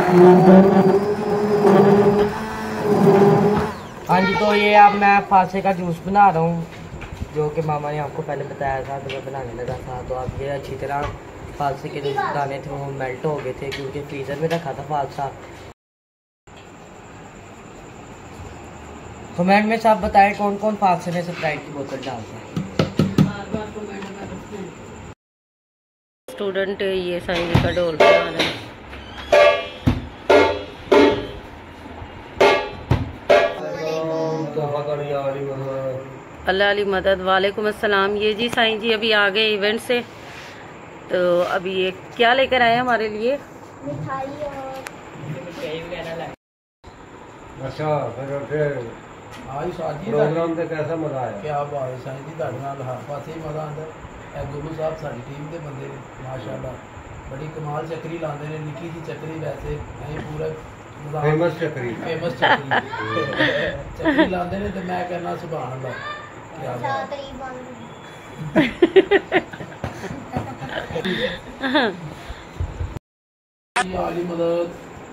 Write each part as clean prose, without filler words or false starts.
हाँ जी, तो ये अब मैं फासे का जूस बना रहा हूँ, जो कि मामा ने आपको पहले बताया था, तो मैं बनाने लगा था। तो अब ये अच्छी तरह फालसे के जो दाने थे वो मेल्ट हो गए थे, क्योंकि फ्रीज़र में रखा था फालसा। कमेंट में सब बताएं कौन कौन फालसे में स्प्राइट की बोतल डालता है। स्टूडेंट ये साइंस का ढोल बना रहे हैं। अल्लाह अली मदद। वालेकुम अस्सलाम। ये जी साईं जी अभी आ गए इवेंट से, तो अभी ये क्या लेकर आए हमारे लिए? मिठाई और अच्छा, फिर आज शादी प्रोग्राम ते कैसा मजा आया? क्या बात है शादी ਤੁਹਾਡੇ ਨਾਲ ਹਰ ਪਾਸੇ ਹੀ ਮਜ਼ਾ ਆਉਂਦਾ। ਇਹ ਗੁਰੂ ਸਾਹਿਬ ਸਾਡੀ ਟੀਮ ਦੇ ਬੰਦੇ ਨੇ ਮਾਸ਼ਾਅੱਲਾ, ਬੜੀ ਕਮਾਲ ਚੱਕਰੀ ਲਾਉਂਦੇ ਨੇ। ਨਿੱਕੀ ਜੀ ਚੱਕਰੀ ਵੈਸੇ ਅਸੀਂ ਪੂਰਾ फेमस चक्री ਚੱਕਰੀ ਲਾਉਂਦੇ ਨੇ, ਤੇ ਮੈਂ ਕਹਿੰਦਾ ਸੁਭਾਨ ਅੱਲਾਹ। क्या बात है आली मदद।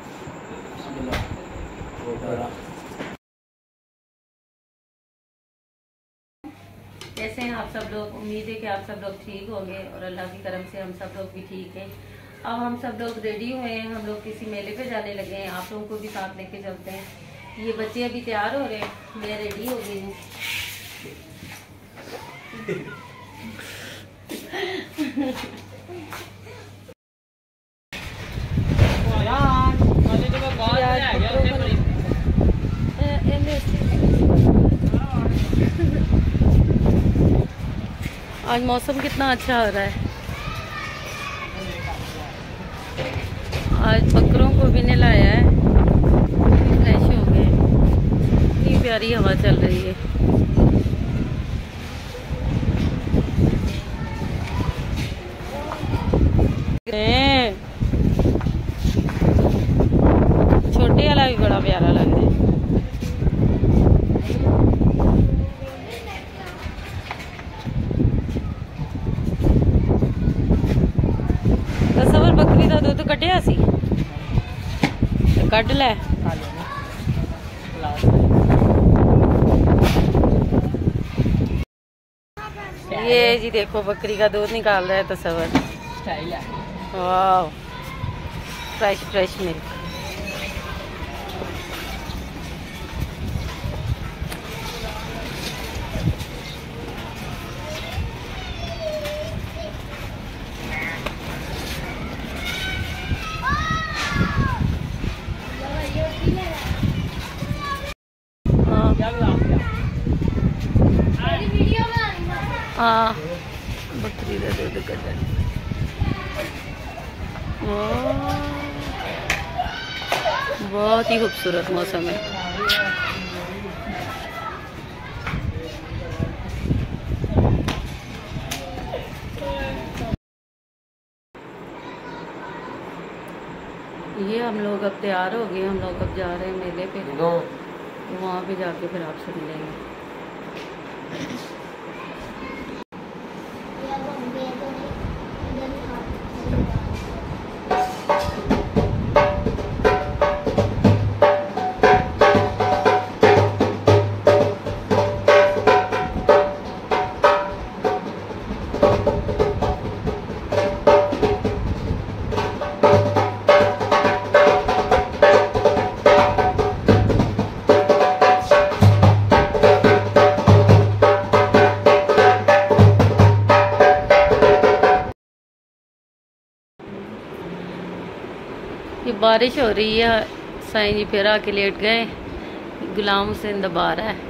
कैसे हैं आप सब लोग? उम्मीद है कि आप सब लोग ठीक होंगे और अल्लाह की करम से हम सब लोग भी ठीक हैं। अब हम सब लोग रेडी हुए हैं, हम लोग किसी मेले पे जाने लगे हैं, आप लोगों को भी साथ लेके चलते हैं। ये बच्चे अभी तैयार हो रहे हैं, मैं रेडी हो गई हूँ। आज मौसम कितना अच्छा हो रहा है। आज बकरों को भी नहलाया है, फ्रेश हो गए। इतनी प्यारी हवा चल रही है। छोटे वाला भी बड़ा प्यारा लग रहा है। तसवर बकरी का दूध कटिया सी, कट लै। ये जी देखो बकरी का दूध निकाल रहा है तसवर। वाह, फ्रेश फ्रेश मिल्क। हाँ, बकरी का दूध कटा। बहुत ही खूबसूरत मौसम है। ये हम लोग अब तैयार हो गए, हम लोग अब जा रहे हैं मेले पे, तो वहाँ पे जाके फिर आपसे मिलेंगे। ये बारिश हो रही है, साईं जी फिर आके लेट गए। गुलाम हुसैन दबा रहा है।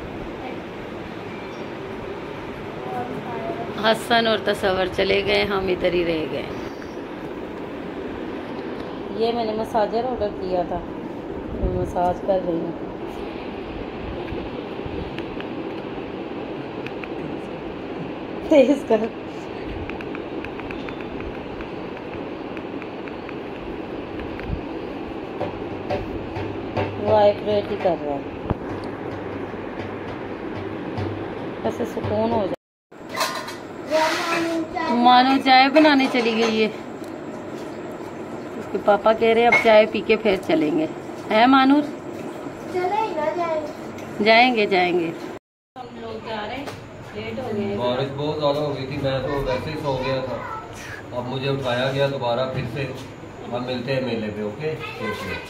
हसन और तसवर चले गए, हम इधर ही रह गए। ये मैंने मसाजर ऑर्डर किया था, तो मसाज कर रही हूँ। तेज कर। वाइब्रेट ही कर रहा है, ऐसे सुकून हो जाए। मानो चाय बनाने चली गई है, कि पापा कह रहे अब चाय पी के फिर चलेंगे, है मानूर? चले ही ना जाए। जाएंगे जाएंगे। हम लोग जा रहे हैं, लेट हो गए। बारिश बहुत ज़्यादा हो गई थी, मैं तो वैसे ही सो गया था। अब मुझे उठाया गया दोबारा फिर से। अब मिलते हैं मेले पे, ओके?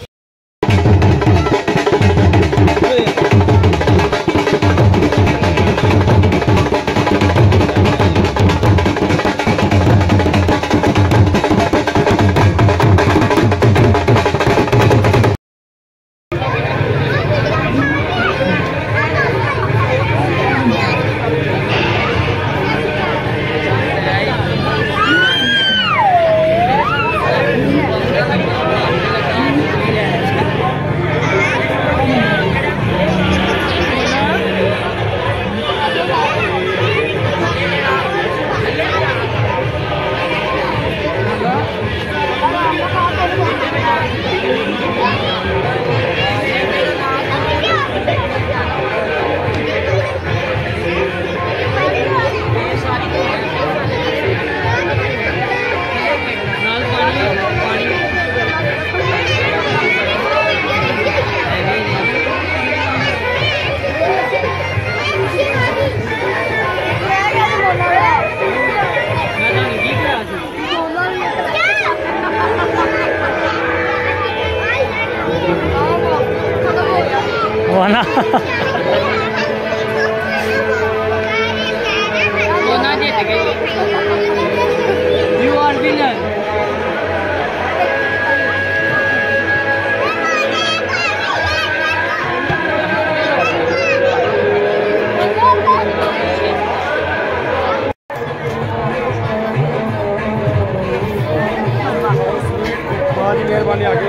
You are winner. बहुत मेहरबानी आगे।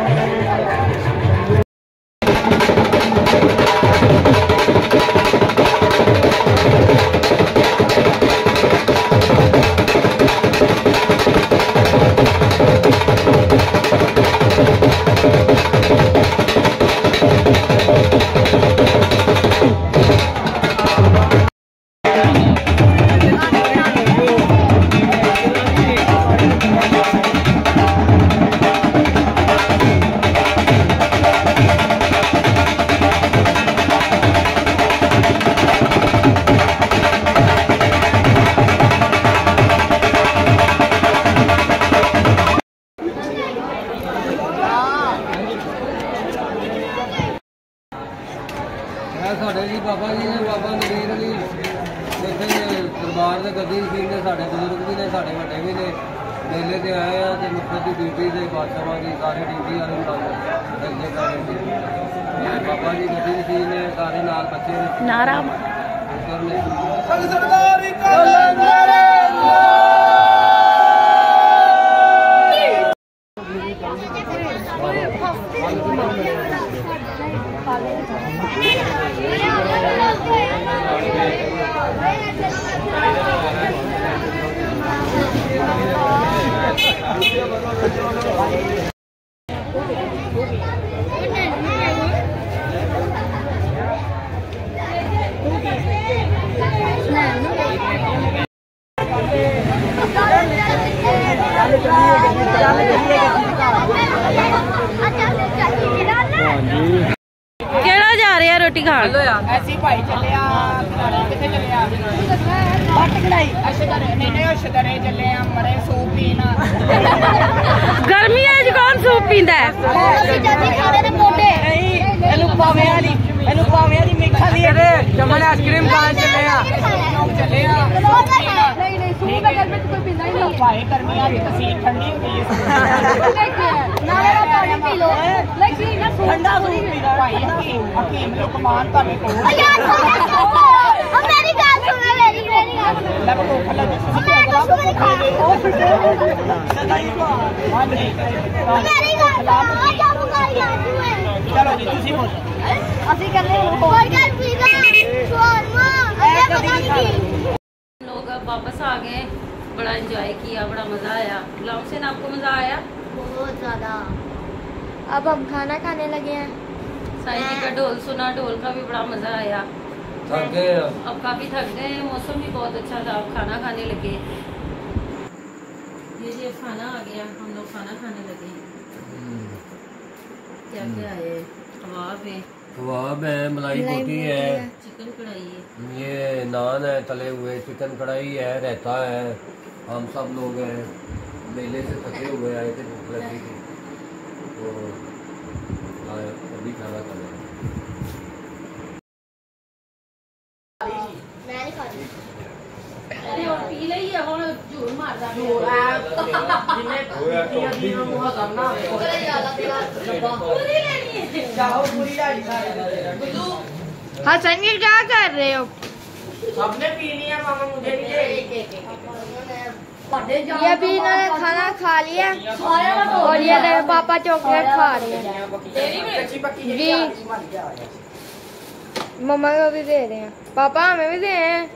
ਸਾਡੇ ਜੀ ਬਾਬਾ ਜੀ ਨੇ, ਬਾਬਾ ਨਵੀਰ ਅਲੀ ਇੱਥੇ ਦਰਬਾਰ ਦੇ ਗੱਦੀ ਸਿੰਘ ਨੇ, ਸਾਡੇ ਬਜ਼ੁਰਗ ਵੀ ਨੇ, ਸਾਡੇ ਵੱਡੇ ਵੀ ਨੇ। ਮੇਲੇ ਤੇ ਆਏ ਆ ਤੇ ਮੁਖਤ ਦੀ ਡਿਊਟੀ ਦੇ ਬਾਦਸ਼ਾਹਾਂ ਦੀ ਸਾਰੇ ਡਿਊਟੀ ਵਾਲੇ ਨੂੰ ਕਰ ਰਹੇ ਸੀ। ਬਾਬਾ ਜੀ ਗੱਦੀ ਸਿੰਘ ਨੇ, ਸਾਰੇ ਨਾਲ ਬੱਚੇ ਨੇ। नारा केड़ा जा रहे हैं रोटी खान? ऐसी भाई चले कितने चले बट कढ़ाई नहीं शदरे चले मरे सूप पीना। गर्मियां च कौन सूप पींदा है? मीठा दी चमन आइसक्रीम खान चले भाई गर्मियां की तसीर ठंडी होती है। ठंडा सूप पीना भाई हकीम लुकमान का चलो जी तुसी बोलो। लोग अब वापस आ गए, बड़ा एंजॉय किया, बड़ा मजा आया। गुलाम हुसैन आपको मजा आया? बहुत ज्यादा। अब हम खाना खाने लगे हैं। साई जी का ढोल सुना, ढोल का भी बड़ा मजा आया। थक गए अब काफी थक गए, मौसम भी बहुत अच्छा था, अब खाना खाने लगे। ये जी अब खाना आ गया, हम लोग खाना खाने लगे। क्या क्या है? कबाब है, कबाब है, मलाई कोटी है, चिकन कढ़ाई है, ये नान है तले हुए, चिकन कढ़ाई है, रहता है। हम सब लोग हैं, मेले से थके हुए आए थे, भूख लगी थी तो आए, अभी खाना खाना। मैं नहीं खा रही। अरे और पी लई है और झूठ मारदा जिन्हें पीतियां दी हम वहां करना चले ज्यादा डब्बा। पूरी लेनी है। जाओ पूरी लाड़ी हसन ये क्या कर रहे हो? सबने पीनी है मामा, मुझे नहीं देगी। ये भी इन्होंने खाना खा लिया और ये देखो पापा चॉकलेट खा रहे हैं जी। मम्मा को भी दे रहे हैं, पापा हमें भी दे रहे हैं।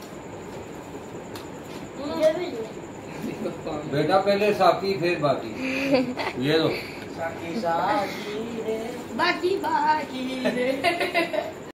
बेटा पहले साकी फिर बाकी। ये लो बाकी बाकी